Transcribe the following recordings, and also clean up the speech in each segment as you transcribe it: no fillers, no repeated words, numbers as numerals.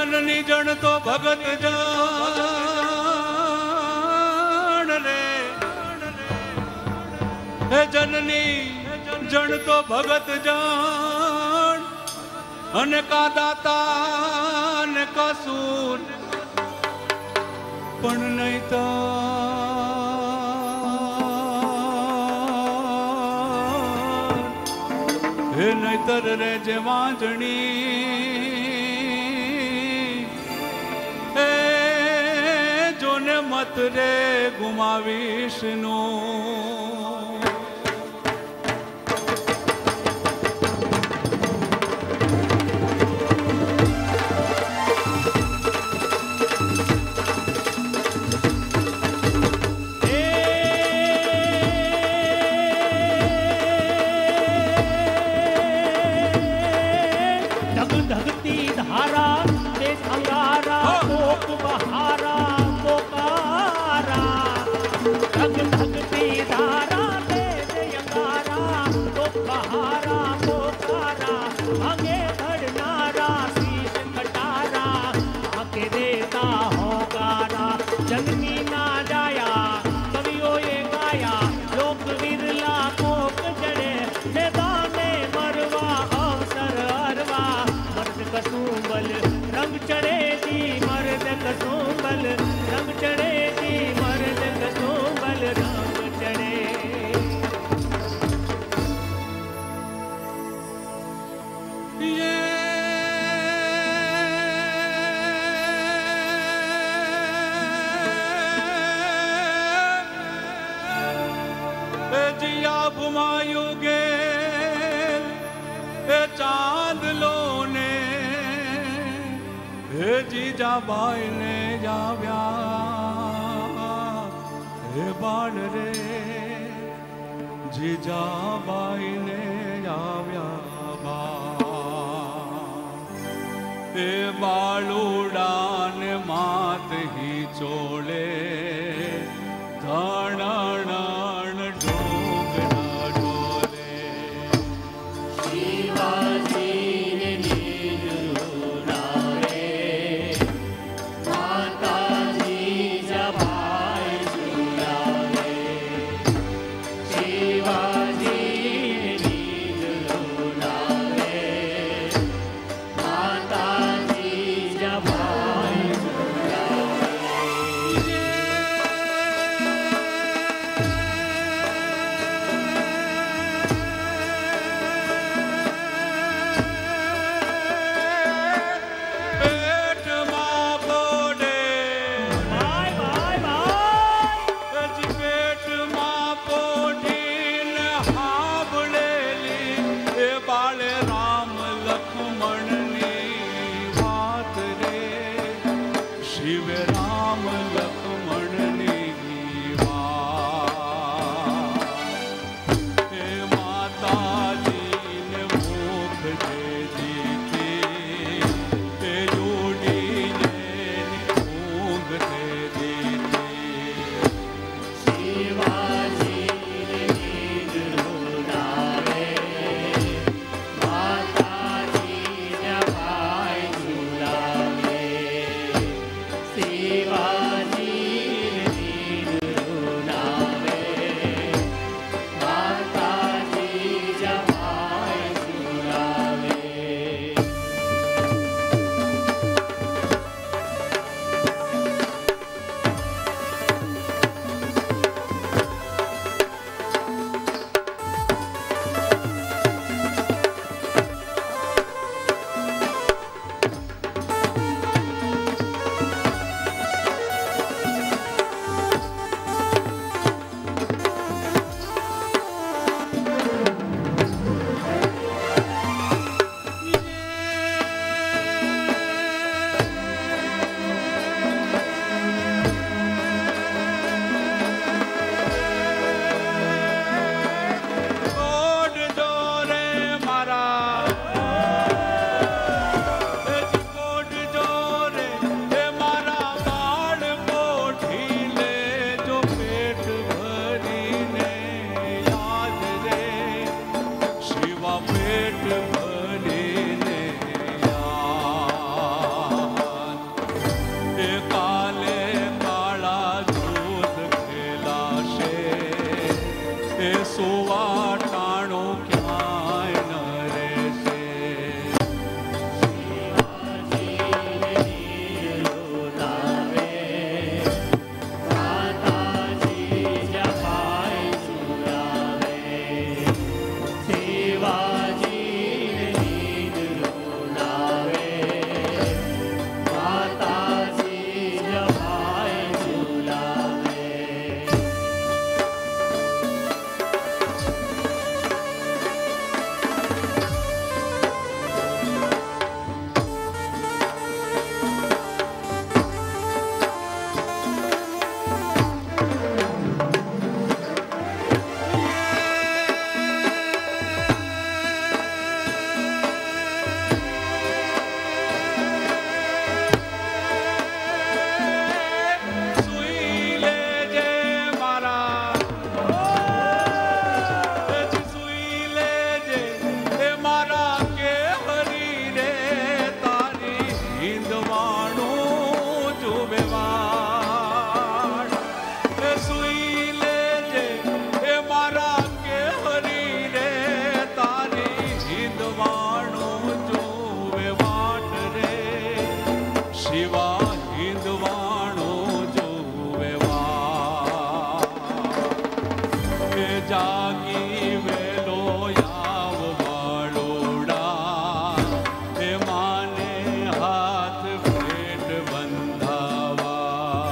जननी जन तो भगत जान रे, हे जननी जन तो भगत जान, अनेका दाता ने कसूर पण नहीं तो हे नहीतर रे जे वांजणी हे जोने मत रे गुमावीश नो। जीजा बाई ने जाव्या हे बाल रे, जीजा बाई ने जाव्या बा हे बालूडान मात ही चोले धनाण डोगरा डोले। शिवाजी ત્યાગી વેલો યાવ વાળોડા એ માને હાથ પેટ બંધાવા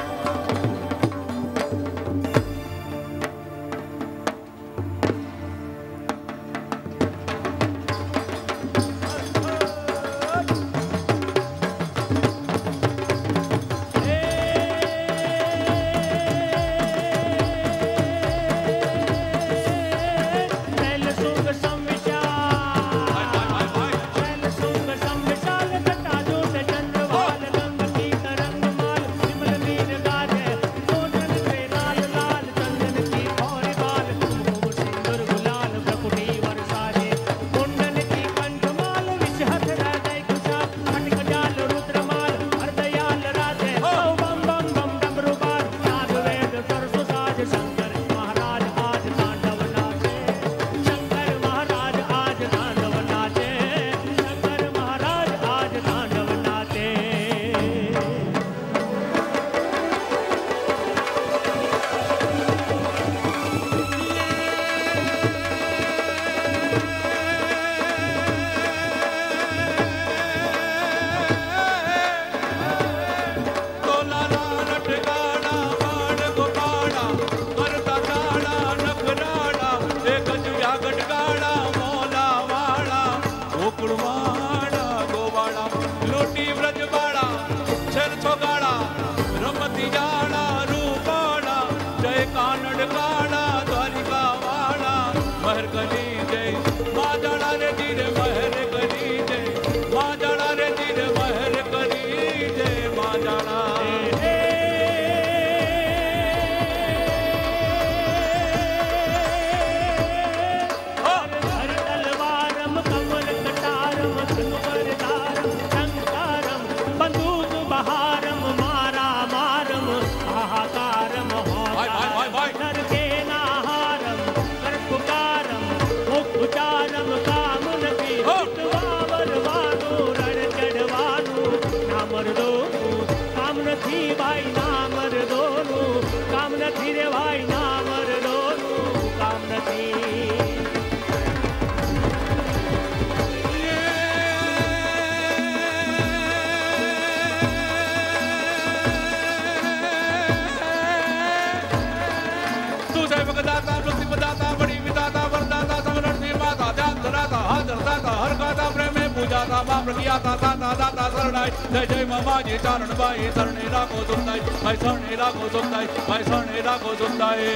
जय जय मामाजी चारण बाई शरणे राखो सुनताई भाई शरणे राखो सुनताई भाई शरणे राखो सुनताई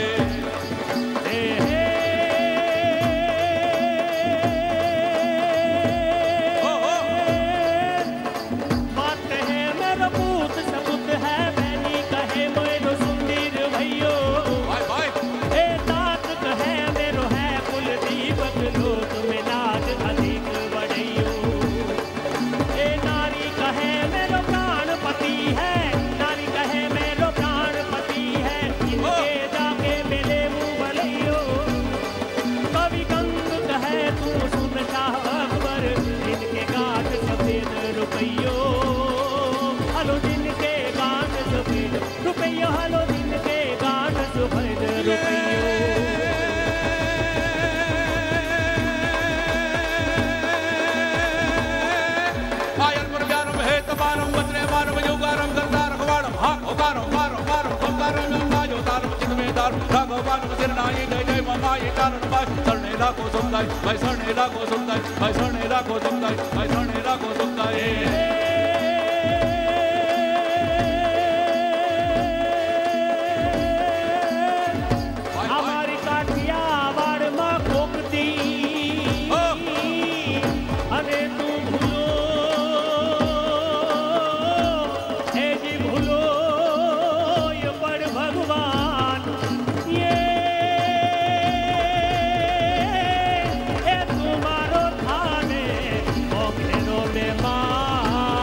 बात है मेरा पूत सबूत है बैनी कहे मेरो सुंदर भैयो भाई भाई ए तात कहे मेरो है कुल दीपक लो तुम्हें नाच अधिक बढ़ियो ए नारी कहे मेरो प्राणपति है नारी कहे मेरो प्राणपति है इनके जाके मिले मुंह भलियो कवि गंग कहे तू सुन शाह अकबर इनके गाठ सफेद रुपयो हलो जिनके गाठ सफेद रुपयो हलो जिनके गाठ सफेद रुपयो आयन पर व्यारम है तबारम बत्रे मारम योगारम गंधार खवाड़म हाँ होगारम मारम मारम होगारम नायो तारम चितमे दार भगवान सिरनाई जय जय मामाई चारण बाई शरणे राखो सुनताई भाई शरणे राखो सुनताई भाई शरणे राखो सुनताई भाई शरणे राखो सुनताई हमारी काठियावाड़ माँ कोकती अरे तू भूलो हे जी भूलो ये बड़ भगवान ये तुम्हारो थाने मोखेरो में माँ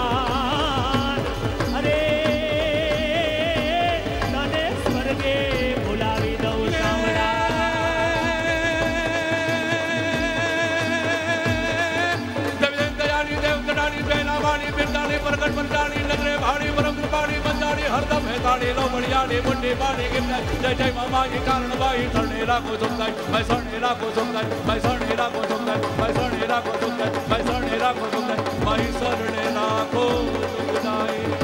काले लो बड़ियाड़े मुंडे बाड़े गिरता जय जय मामा ये कारण भाई सरने राखो सुंदर मैं सरने राखो सुंदर मैं सरने राखो सुंदर मैं सरने राखो सुंदर मैं सरने राखो सुंदर मैं सरने राखो सुंदर।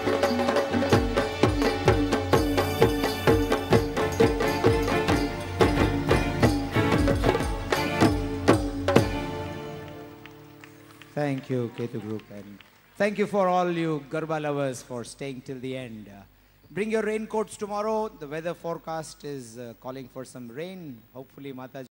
Thank you, Ketu Group, and thank you for all you Garba lovers for staying till the end. Bring your raincoats tomorrow. The weather forecast is calling for some rain. Hopefully, Mataji